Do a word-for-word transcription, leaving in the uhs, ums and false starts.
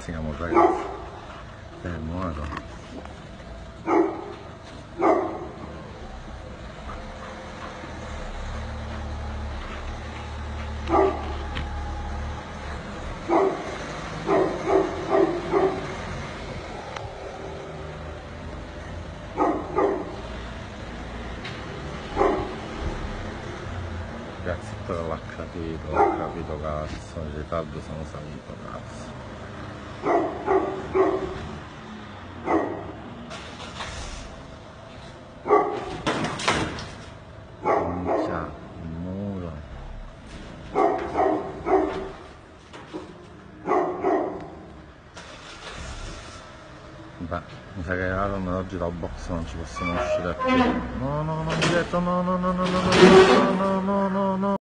siamo ragazzi. Fermo, guarda. Ragazzi, però l'ha capito, l'ha capito cazzo, i ritardo sono salito cazzo. Minchia, il muro. Beh, mi sa che Aaron oggi dal box non ci possiamo uscire più. No, no, non mi detto, no, no, no, no, no, no, no, no, no, no, no.